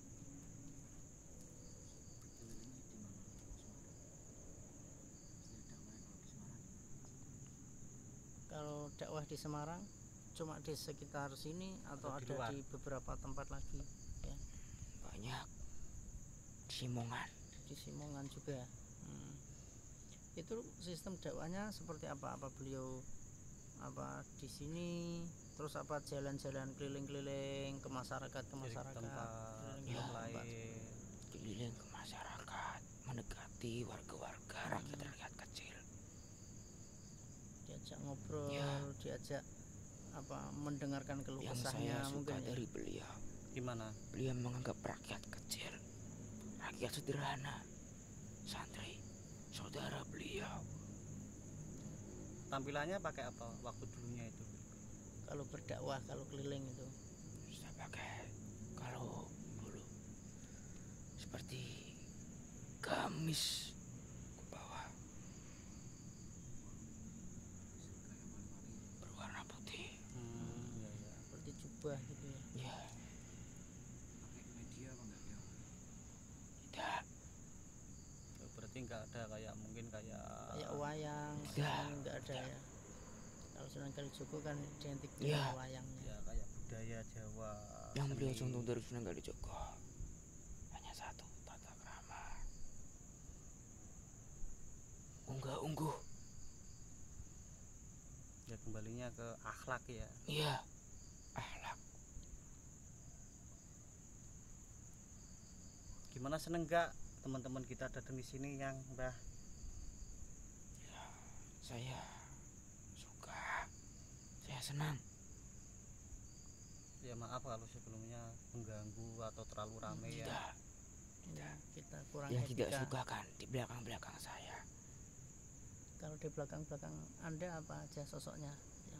berdakwah di Semarang cuma di sekitar sini atau Atau di ada luar? di beberapa tempat lagi ya? Banyak Simongan. Di Simongan juga. Hmm. Itu sistem dakwahnya seperti apa? Apa beliau apa di sini terus apa jalan-jalan keliling-keliling ke masyarakat ke Jadi masyarakat tempat keliling-keliling yang tempat. lain. Keliling ke masyarakat, mendekati warga-warga, rakyat-rakyat kecil. Diajak ngobrol, Ya. diajak apa mendengarkan keluh Yang kesahnya saya suka mungkin ya. dari beliau, Gimana? beliau menganggap rakyat kecil, rakyat sederhana, santri, saudara beliau. Tampilannya pakai apa waktu dulunya itu? Kalau berdakwah kalau keliling itu Saya pakai kalau dulu seperti gamis ke bawah berwarna putih. Hmm, ya, ya. seperti jubah gitu ya. Ya. Tidak. Oh, berarti nggak ada kayak mungkin kayak Kayak wayang Tidak. enggak ada ya. Kalau Sunan Kalijogo kan identik Ya. dengan wayangnya. ya kayak budaya Jawa. Yang beliau seni. contoh dari Sunan Kalijogo hanya satu, tata krama. Unggah-ungguh. Ya kembalinya ke akhlak ya. Iya. Akhlak. Gimana, seneng nggak teman-teman kita datang di sini yang Mbah? Saya suka. Saya senang. Ya maaf kalau sebelumnya mengganggu atau terlalu ramai ya. Tidak. Ya, kita kurang Yang tidak etika. suka kan di belakang-belakang saya. Kalau di belakang-belakang Anda apa aja sosoknya? Yang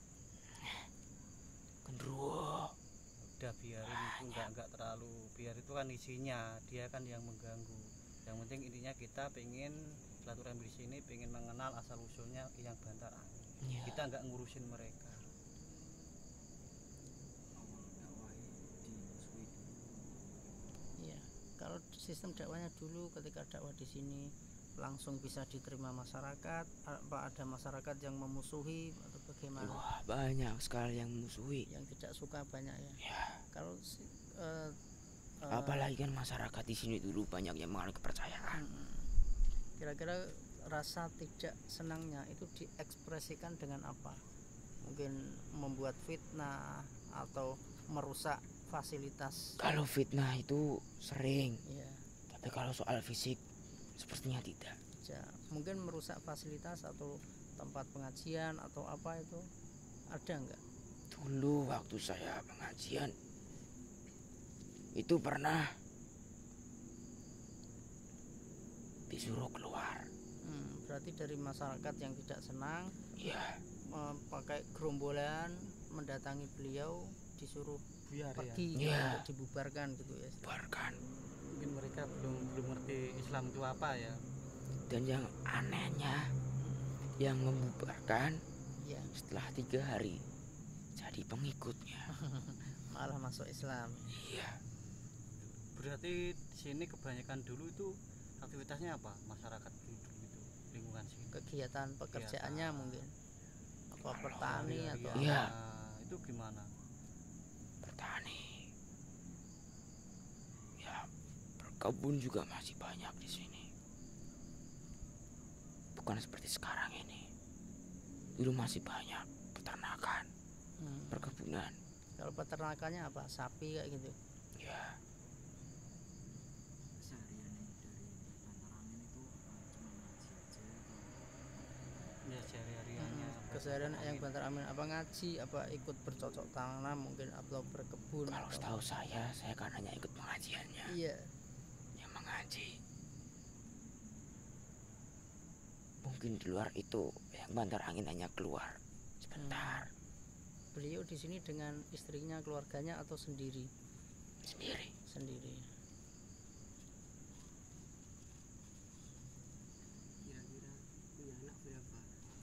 Genderuwo. Udah biarin itu nggak nggak terlalu, biar itu kan isinya, dia kan yang mengganggu. Yang penting intinya kita pengen silaturahmi di sini, pengen mengenal asal usulnya yang Bantar Angin. Iya. Kita nggak ngurusin mereka. Iya. Kalau sistem dakwahnya dulu ketika dakwah di sini langsung bisa diterima masyarakat, apa ada masyarakat yang memusuhi atau bagaimana? Wah, banyak sekali yang memusuhi. Yang tidak suka banyak ya. Ya. Kalau si- eh, eh, Apalagi kan masyarakat di sini dulu banyak yang mengalami kepercayaan. mm, kira-kira rasa tidak senangnya itu diekspresikan dengan apa? Mungkin membuat fitnah atau merusak fasilitas. Kalau fitnah itu sering, Ya, tapi kalau soal fisik sepertinya tidak. ya, mungkin merusak fasilitas atau tempat pengajian atau apa itu ada nggak? Dulu waktu saya pengajian itu pernah disuruh keluar. Hmm, berarti dari masyarakat yang tidak senang Ya, pakai gerombolan mendatangi beliau disuruh Biar ya. pergi Iya. untuk dibubarkan gitu ya. bubarkan. Mungkin mereka belum belum ngerti Islam itu apa ya. Dan yang anehnya, yang membubarkan Iya, setelah tiga hari jadi pengikutnya. malah masuk Islam. Iya. Berarti di sini kebanyakan dulu itu aktivitasnya apa? Masyarakat dulu, dulu itu lingkungan sini. Kegiatan pekerjaannya Kegiatan. mungkin apa Kalau petani atau Hari-harian. Iya. Nah, itu gimana? Bertani. Ya, berkebun juga masih banyak di sini. Bukan seperti sekarang ini. Dulu masih banyak peternakan, Hmm, perkebunan. kalau peternakannya apa? Sapi kayak gitu. Ya, Ya sehari-hariannya. Hmm, keseharian yang Bantar Amin apa ngaji, apa ikut bercocok tanam mungkin atau berkebun kalau atau setahu saya, saya kan hanya ikut pengajiannya. iya. Yang mengaji. Mungkin di luar itu yang Bantar Angin hanya keluar sebentar Beliau di sini dengan istrinya, keluarganya atau sendiri? sendiri. Sendiri. Kira-kira punya anak berapa?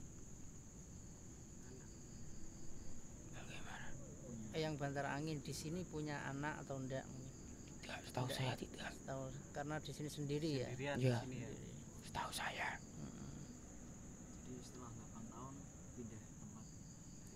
Anak Bagaimana? Eh, yang Bantar Angin di sini punya anak atau enggak? Tidak, setahu Tidak. saya tidak. Tahu karena di sini sendiri ya. Sendirian Iya. di sini ya. Setahu saya. Mm-mm. jadi setelah delapan tahun pindah tempat.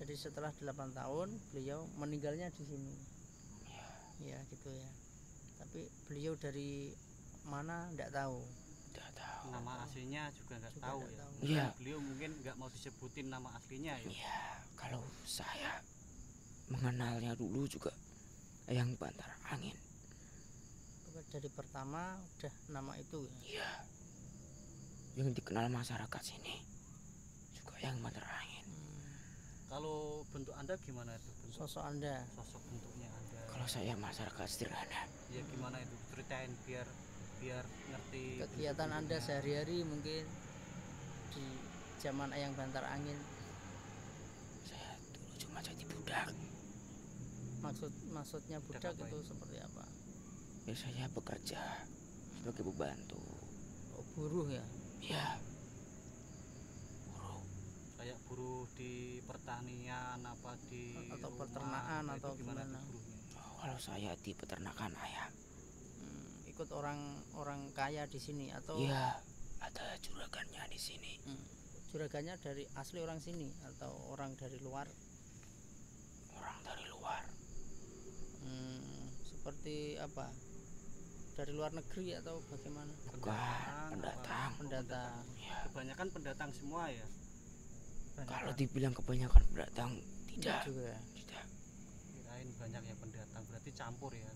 Jadi setelah delapan tahun beliau meninggalnya di sini. Ya gitu ya. Tapi beliau dari mana enggak tahu. Tidak tahu. Nama aslinya juga nggak Juga tahu nggak ya. tahu. Iya. Beliau mungkin nggak mau disebutin nama aslinya ya. Iya, kalau saya mengenalnya dulu juga Eyang Bantar Angin. Pokoknya dari pertama udah nama itu ya. Iya. Yang dikenal masyarakat sini juga Eyang Bantar Angin. Hmm, Kalau bentuk Anda gimana itu? Bentuk, sosok Anda. sosok bentuknya Anda. Kalau saya masyarakat sederhana. Ya gimana itu? Ceritain biar biar ngerti Kegiatan Anda sehari-hari mungkin di zaman Eyang Bantar Angin. Saya dulu cuma jadi budak. Maksud maksudnya budak apa itu itu? seperti apa? Ya, saya bekerja sebagai pembantu. Oh, buruh ya. Ya, kayak buruh di pertanian apa di Atau rumah, peternakan itu atau gimana, gimana? itu buruhnya? oh, kalau saya di peternakan ayam. Hmm, ikut orang-orang kaya di sini atau Iya, ada juragannya di sini. hmm, juragannya dari asli orang sini atau orang dari luar? Orang dari luar. Hmm, seperti apa? Dari luar negeri atau bagaimana? Bukan, apa? pendatang. Pendatang. Ya, Kebanyakan pendatang semua ya. kalau dibilang kebanyakan pendatang, Tidak tidak. juga. Tidak. Kirain banyak yang pendatang, berarti campur ya.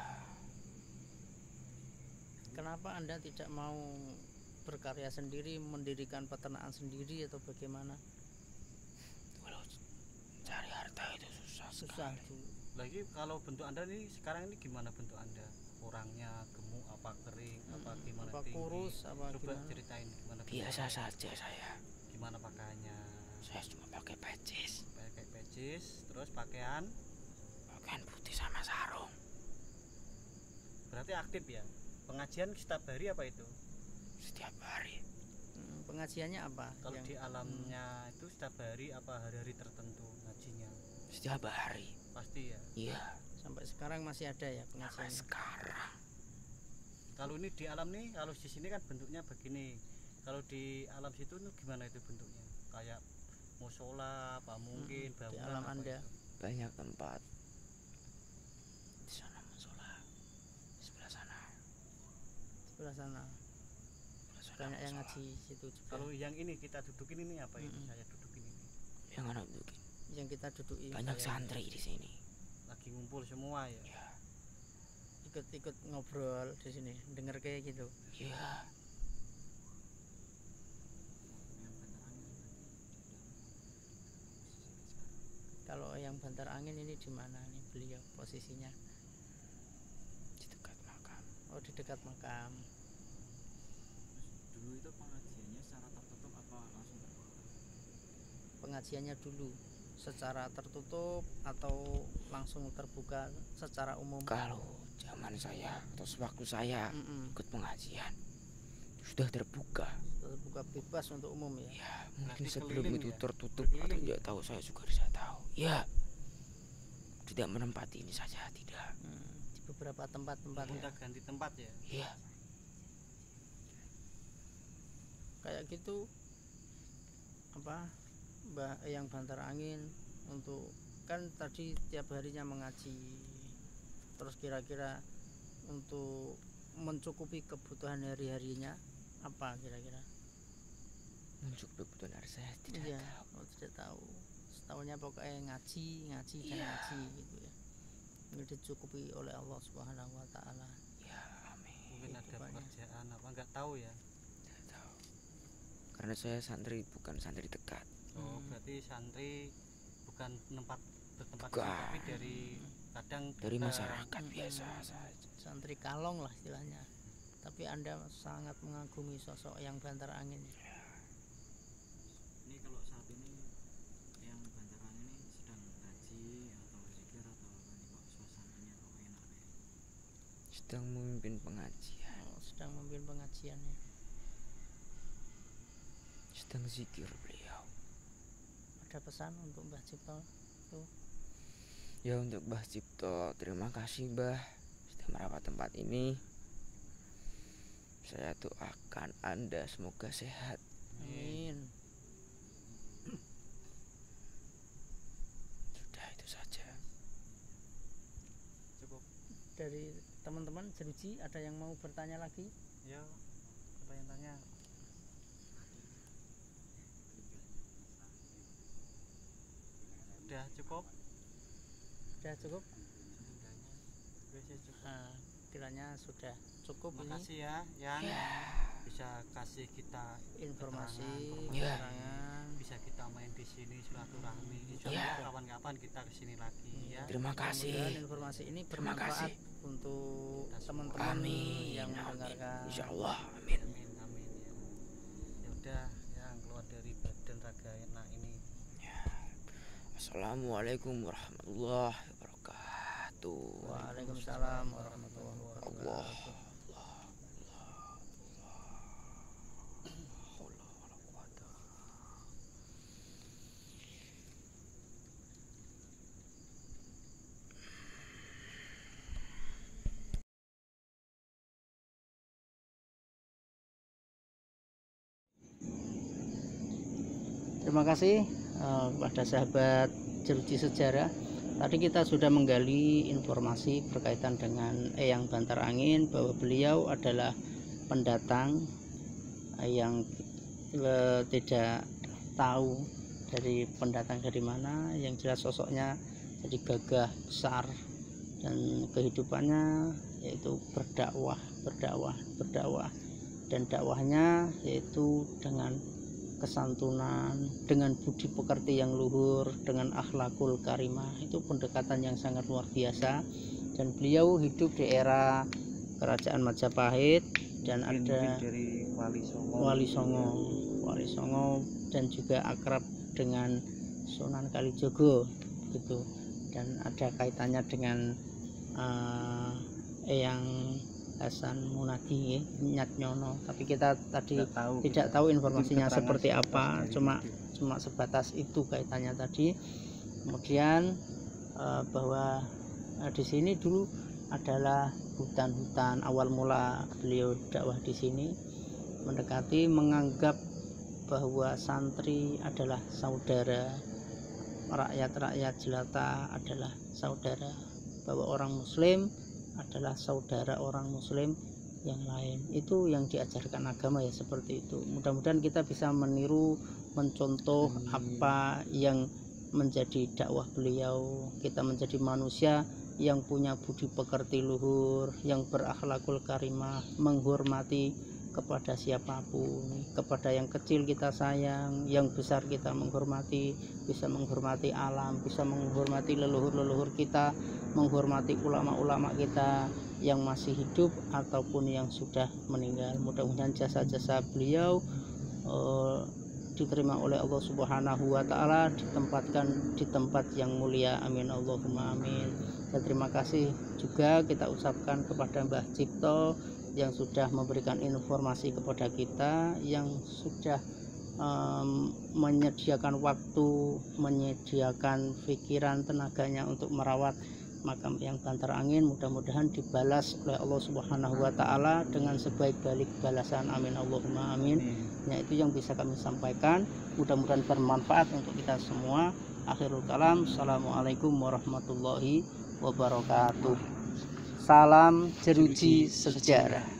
Kenapa Anda tidak mau berkarya sendiri, mendirikan peternakan sendiri atau bagaimana? Kalau cari harta itu susah Susah sekali. dulu. Lagi kalau bentuk Anda ini sekarang ini gimana bentuk Anda? Orangnya gemuk apa kering apa Hmm, gimana apa tinggi? kurus apa Coba gimana? ceritain gimana bentuk Biasa Anda. saja saya. Gimana pakaiannya? Saya cuma pakai pecis, Pakai pecis, terus pakaian pakaian putih sama sarung. berarti aktif ya. Pengajian setiap hari apa itu? Setiap hari. Hmm, pengajiannya apa? Kalau Yang- di alamnya itu setiap hari apa hari-hari tertentu ngajinya? Setiap hari. Pasti ya. Iya, sampai sekarang masih ada ya sampai pengajiannya? sekarang. Kalau ini di alam nih, kalau di sini kan bentuknya begini. Kalau di alam situ tuh gimana itu bentuknya? Kayak musola apa mungkin Mm-mm, di bangunan alam apa Anda. itu? Banyak tempat. Di sana musola. Di sebelah sana. Sebelah sana Sebelah sana banyak yang musola. ngaji situ juga. Kalau yang ini kita dudukin ini apa ini? Mm-mm. Saya dudukin ini. Yang anak dudukin. Yang kita duduki Banyak kayak santri di sini. Lagi ngumpul semua ya. Ya, ikut-ikut ngobrol di sini, denger kayak gitu. iya. Kalau yang Bantar Angin ini di mana nih beliau posisinya? Di dekat makam. Oh, di dekat makam. Dulu itu pengajiannya secara tertutup apa langsung terbuka? Pengajiannya dulu secara tertutup atau langsung terbuka secara umum? Kalau zaman saya atau sewaktu saya Mm-mm. ikut pengajian sudah terbuka. Terbuka bebas untuk umum ya. Ya, mungkin Berarti sebelum keliling itu ya? tertutup atau Berkeliling tidak tahu, saya juga tidak tahu. Ya, tidak menempati ini saja, tidak. Hmm, di beberapa tempat-tempat ya. Udah ganti tempat ya. Ya, Kayak gitu apa Mbak yang Bantar Angin untuk kan tadi tiap harinya mengaji, terus kira-kira untuk mencukupi kebutuhan hari-harinya apa kira-kira? mencukupi kebutuhan hari saya tidak Iya, tahu. oh, tidak tahu. Setahunya pokoknya ngaji, ngaji dan Iya. ngaji gitu ya. Ini dicukupi oleh Allah Subhanahu wa taala. Ya, amin. Mungkin ada Kehidupannya. pekerjaan apa nggak tahu ya. Tidak tahu. Karena saya santri bukan santri dekat. Oh, Hmm. berarti santri bukan tempat bertempat Bukan. di- tapi dari kadang Dari datang. masyarakat Mm-mm. biasa saja. Santri kalong lah istilahnya. Tapi Anda sangat mengagumi sosok yang Bantar Angin. Ini kalau saat ini yang Bantaran ini sedang ngaji atau zikir atau apa nih Pak, suasananya kok enak nih? Sedang memimpin pengajian, Oh, sedang memimpin pengajiannya. sedang zikir beliau. Ada pesan untuk Mbah Cipto? Ya, untuk Mbah Cipto, terima kasih Mbah sudah merawat tempat ini. Saya doakan Anda semoga sehat. Amin. dari teman-teman jeruji ada yang mau bertanya lagi? Ya, apa yang tanya? Udah cukup? Sudah cukup? Wes, ya cukup. Uh, kiranya sudah cukup. Terima kasih ya yang bisa kasih kita informasi, keterangan, keterangan. bisa kita main di sini silaturahmi. Insyaallah kapan-kapan kita kesini lagi ya. Terima kasih. Mudah-mudahan informasi ini bermanfaat untuk teman-teman yang mendengarkan. Insyaallah. Amin. Amin, amin ya. Ya udah, yang keluar dari badan raga enak ini. Assalamualaikum warahmatullahi wabarakatuh. Waalaikumsalam warahmatullahi wabarakatuh. Allah. Terima kasih uh, kepada sahabat jeruji sejarah. Tadi kita sudah menggali informasi berkaitan dengan Eyang Bantar Angin, bahwa beliau adalah pendatang yang uh, tidak tahu dari pendatang dari mana. Yang jelas sosoknya jadi gagah besar dan kehidupannya yaitu berdakwah, berdakwah, berdakwah, dan dakwahnya yaitu dengan kesantunan, dengan budi pekerti yang luhur, dengan akhlakul karimah. Itu pendekatan yang sangat luar biasa. Dan beliau hidup di era kerajaan Majapahit dan Mungkin, ada mungkin dari Wali Songo. Wali Songo, Wali Songo dan juga akrab dengan Sunan Kalijogo gitu. Dan ada kaitannya dengan uh, Eyang Hasan Munadi, Nyat Nyono, tapi kita tadi Tidak tahu, tidak kita. tahu informasinya Mungkin seperti keterangan apa, sebatas cuma dari cuma sebatas itu kaitannya tadi. Kemudian uh, bahwa uh, di sini dulu adalah hutan-hutan, awal mula beliau dakwah di sini mendekati, menganggap bahwa santri adalah saudara, rakyat-rakyat jelata adalah saudara, bahwa orang muslim adalah saudara orang muslim yang lain. Itu yang diajarkan agama ya, seperti itu. Mudah-mudahan kita bisa meniru, mencontoh hmm. apa yang menjadi dakwah beliau. Kita menjadi manusia yang punya budi pekerti luhur, yang berakhlakul karimah, menghormati kepada siapapun, kepada yang kecil kita sayang, yang besar kita menghormati, bisa menghormati alam, bisa menghormati leluhur-leluhur kita, menghormati ulama-ulama kita yang masih hidup ataupun yang sudah meninggal. Mudah-mudahan jasa-jasa beliau uh, diterima oleh Allah Subhanahu wa taala, ditempatkan di tempat yang mulia. Amin Allahumma amin. Dan terima kasih juga kita ucapkan kepada Mbah Cipto yang sudah memberikan informasi kepada kita, yang sudah um, menyediakan waktu, menyediakan pikiran, tenaganya untuk merawat makam Eyang Bantar Angin. Mudah-mudahan dibalas oleh Allah Subhanahu wa taala dengan sebaik-baik balasan. Amin Allahumma amin. Nah, itu yang bisa kami sampaikan. Mudah-mudahan bermanfaat untuk kita semua. Akhirul kalam. Assalamualaikum warahmatullahi wabarakatuh. Salam jeruji sejarah.